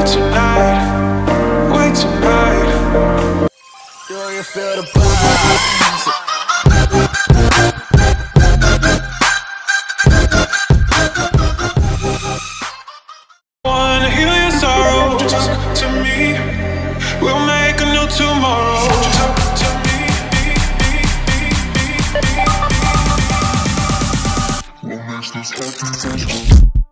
wait tonight, wait tonight. Do you feel the vibes? Wanna heal your sorrow, just talk to me. We'll make a new tomorrow. Just talk to me. What makes this happen?